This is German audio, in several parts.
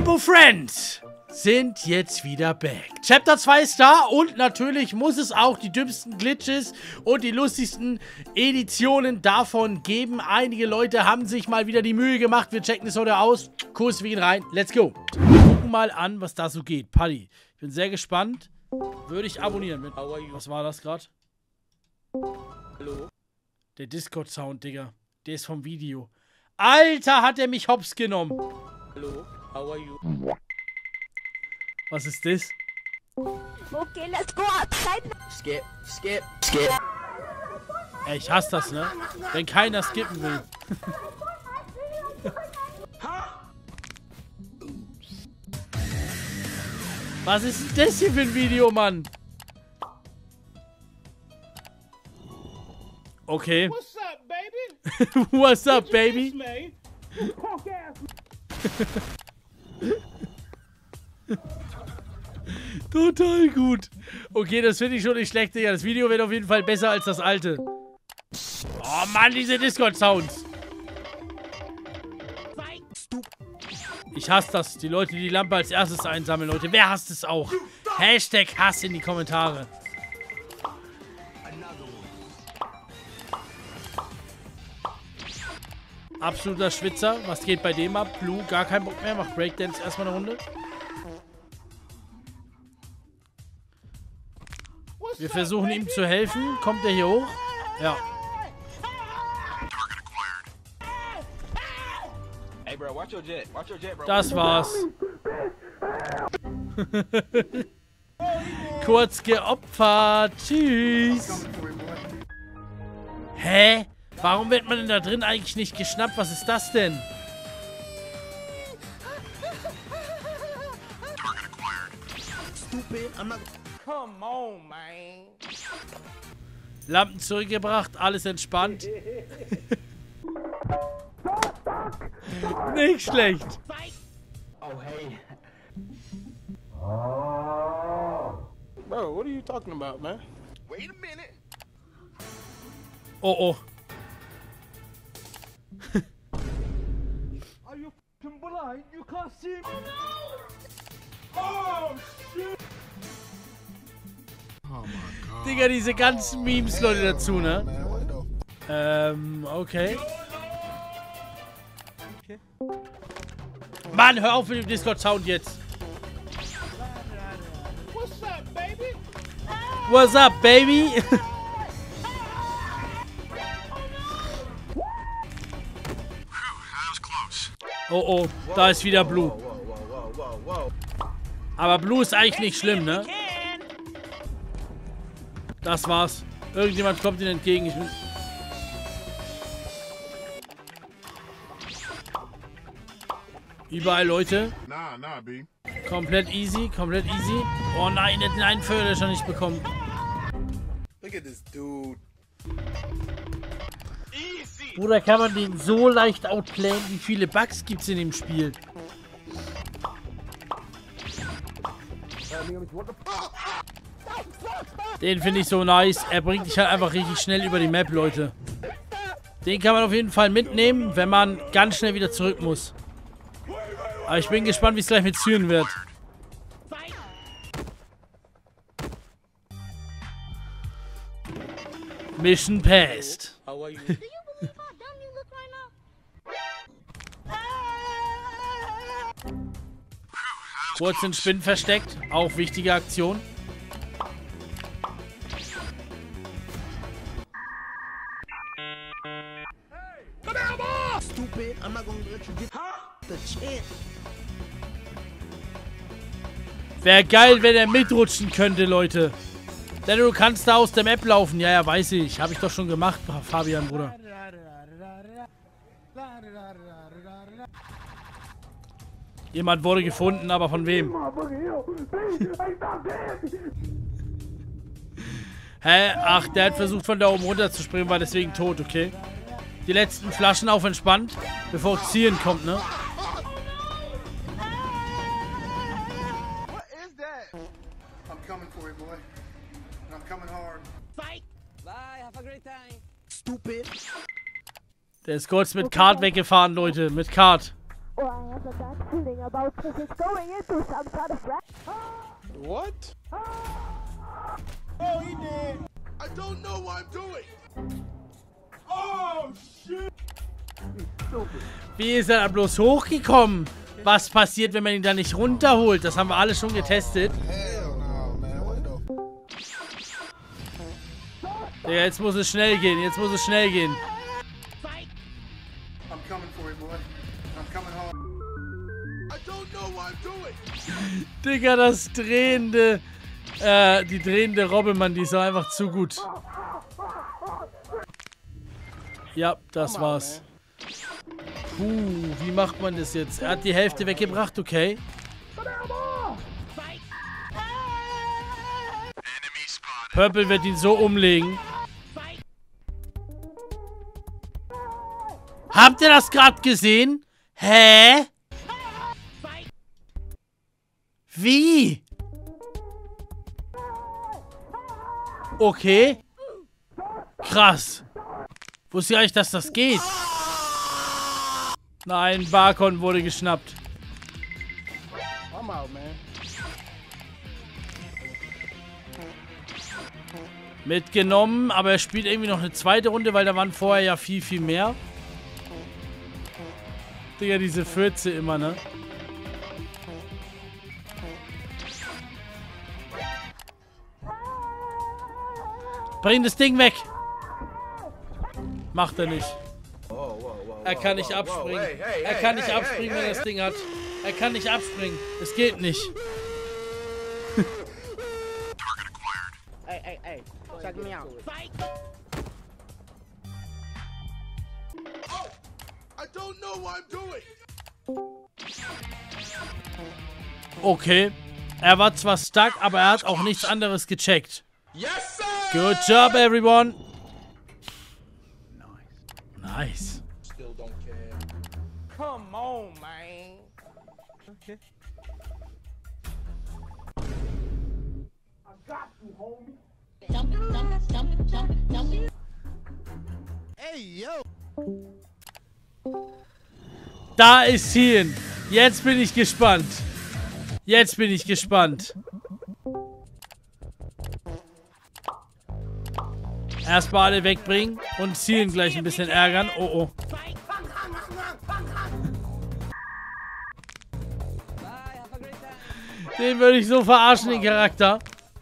Rainbow Friends sind jetzt wieder back. Chapter 2 ist da und natürlich muss es auch die dümmsten Glitches und die lustigsten Editionen davon geben. Einige Leute haben sich mal wieder die Mühe gemacht. Wir checken es heute aus. Kurs, wir gehen rein. Let's go. Wir gucken mal an, was da so geht. Paddy, ich bin sehr gespannt. Würde ich abonnieren. Was war das gerade? Hallo? Der Discord-Sound, Digga. Der ist vom Video. Alter, hat er mich hops genommen. Hallo? How are you? Was ist das? Okay, let's go outside. Skip. Ey, ich hasse das, ne? Wenn keiner skippen will. Was ist denn das hier für ein Video, Mann? Okay. What's up, baby? What's up, baby? Total gut. Okay, das finde ich schon nicht schlecht, Digga. Das Video wird auf jeden Fall besser als das alte. Oh Mann, diese Discord-Sounds. Ich hasse das. Die Leute, die die Lampe als erstes einsammeln, Leute. Wer hasst es auch? Hashtag Hass in die Kommentare. Absoluter Schwitzer. Was geht bei dem ab? Blue, gar kein Bock mehr. Macht Breakdance erstmal eine Runde. Wir versuchen ihm zu helfen. Kommt er hier hoch? Ja. Hey bro, watch your jet. Watch your jet, bro. Das war's. Kurz geopfert. Tschüss. Hä? Warum wird man denn da drin eigentlich nicht geschnappt? Was ist das denn? Stupid. I'm not. Come on, man. Lampen zurückgebracht, alles entspannt. Nicht schlecht. Oh hey. Bro, what are you talking about, man? Wait a minute. Oh oh. Are you f***ing blind? You can't see me. Oh shit! Digga, diese ganzen Memes, Leute, dazu, ne? Okay. Mann, hör auf mit dem Discord-Sound jetzt. What's up, baby? What's up, baby? Oh oh, da ist wieder Blue. Aber Blue ist eigentlich nicht schlimm, ne? Das war's. Irgendjemand kommt ihnen entgegen. Ich bin... Überall Leute. Nah, B. Komplett easy, komplett easy. Oh nein, den einen Förder schon nicht bekommen. Look at this dude. Bruder, kann man den so leicht outplayen? Wie viele Bugs gibt's in dem Spiel? Den finde ich so nice. Er bringt dich halt einfach richtig schnell über die Map, Leute. Den kann man auf jeden Fall mitnehmen, wenn man ganz schnell wieder zurück muss. Aber ich bin gespannt, wie es gleich mit Syren wird. Mission passed. How are you? Do you believe how dumb you look right now? Kurz den Spinnen versteckt. Auch wichtige Aktion. Stupid. I'm not gonna let you get the chance. Wäre geil, wenn er mitrutschen könnte, Leute. Denn du kannst da aus der Map laufen. Ja, ja, weiß ich. Habe ich doch schon gemacht, Fabian, Bruder. Jemand wurde gefunden, aber von wem? Hä? Ach, der hat versucht, von da oben runter zu springen, war deswegen tot, okay? Die letzten Flaschen auf entspannt, bevor Ziehen kommt, ne? What is that? I'm coming for you, boy. And I'm coming hard. Fight. Bye. Have a great time. Stupid. Der ist kurz mit Kart weggefahren, Leute. Mit Kart. Or I have a bad feeling about this is going into some sort of rat. What? Oh, he did. I don't know what I'm doing. Oh, shit. Wie ist er da bloß hochgekommen? Was passiert, wenn man ihn da nicht runterholt? Das haben wir alle schon getestet. Hell no, man. What the... Ja, jetzt muss es schnell gehen. Jetzt muss es schnell gehen. I'm coming for you, boy. I'm coming home. I don't know what I'm doing. Digga, das drehende... die drehende Robbe, Mann, die ist doch einfach zu gut. Ja, das war's. Wie macht man das jetzt? Er hat die Hälfte weggebracht, okay. Purple wird ihn so umlegen. Habt ihr das gerade gesehen? Hä? Wie? Okay. Krass. Wusste ja nicht, dass das geht. Nein, Barkon wurde geschnappt. I'm out, man. Mitgenommen, aber er spielt irgendwie noch eine zweite Runde, weil da waren vorher ja viel, viel mehr. Digga, diese Fürze immer, ne? Bring das Ding weg! Macht er nicht. Er kann nicht abspringen. Er kann nicht abspringen, wenn er das Ding hat. Er kann nicht abspringen. Es geht nicht. Hey, check me out. Oh, I don't know what I'm doing. Okay. Er war zwar stuck, aber er hat auch nichts anderes gecheckt. Yes, sir. Good job, everyone. Nice. Still don't care. Come on, man. Okay. I got you, homie. Hey, yo. Da ist Cian. Jetzt bin ich gespannt. Jetzt bin ich gespannt. Erstmal alle wegbringen und Cian gleich ein bisschen ärgern. Oh, oh. Den würde ich so verarschen, den Charakter.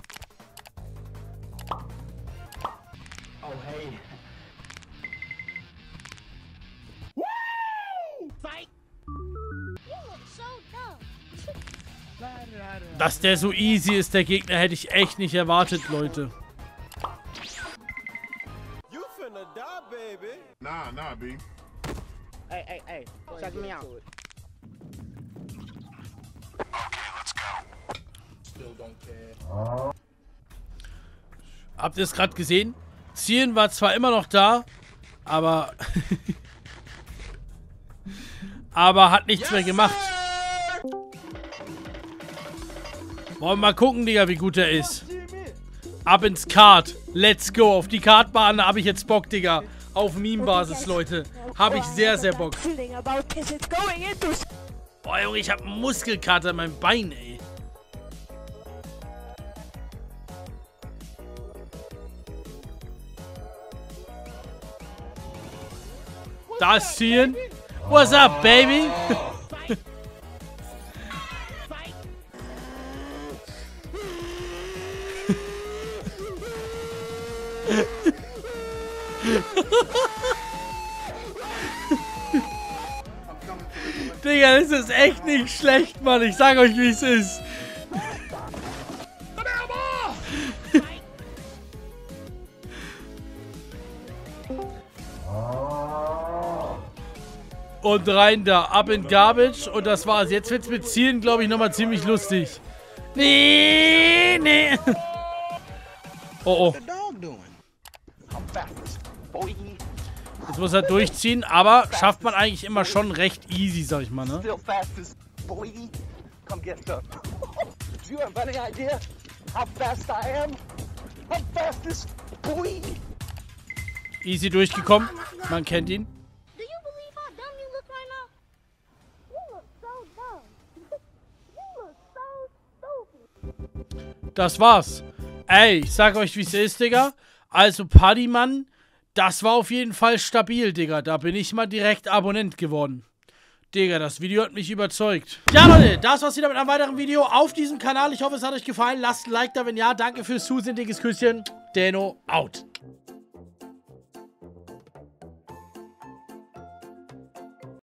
Dass der so easy ist, der Gegner, hätte ich echt nicht erwartet, Leute. You finna die, baby. Nah, B. Hey, check me out. Still don't care. Habt ihr es gerade gesehen? Cian war zwar immer noch da, aber... aber hat nichts mehr gemacht. Wollen wir mal gucken, Digga, wie gut er ist. Ab ins Kart. Let's go. Auf die Kartbahn habe ich jetzt Bock, Digga. Auf Meme-Basis, Leute. Habe ich sehr, sehr Bock. Boah, Junge, ich habe einen Muskelkater in meinem Bein, ey. Da ist Cian. What's up, baby? Digga, das ist echt nicht schlecht, Mann. Ich sag euch, wie es ist. Und rein da, ab in Garbage. Und das war's. Jetzt wird's mit Cian, glaube ich, nochmal ziemlich lustig. Nee. Oh. Jetzt muss er durchziehen, aber schafft man eigentlich immer schon recht easy, sag ich mal, ne? Easy durchgekommen. Man kennt ihn. Do you believe how dumb you look right now? Das war's. Ey, ich sag euch, wie es ist, Digga. Also, Paddymann, das war auf jeden Fall stabil, Digga. Da bin ich mal direkt Abonnent geworden. Digga, das Video hat mich überzeugt. Ja, Leute, das war's wieder mit einem weiteren Video auf diesem Kanal. Ich hoffe, es hat euch gefallen. Lasst ein Like da, wenn ja. Danke fürs Zusehen, dickes Küsschen. Deno, out.